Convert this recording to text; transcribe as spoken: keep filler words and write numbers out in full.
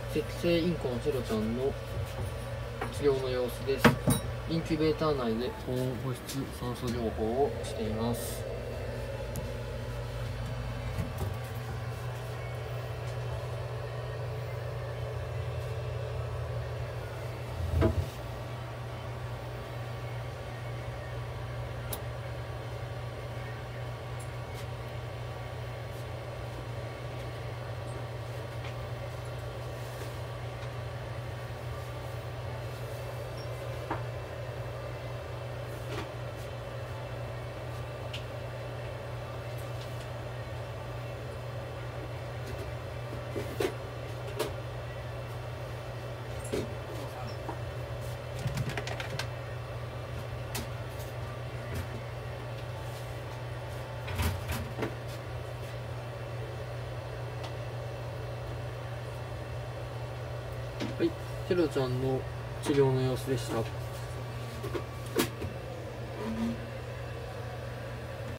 赤星インコのチェロちゃんの治療の様子です。インキュベーター内で保温保湿酸素療法をしています。はい、チェロちゃんの治療の様子でした。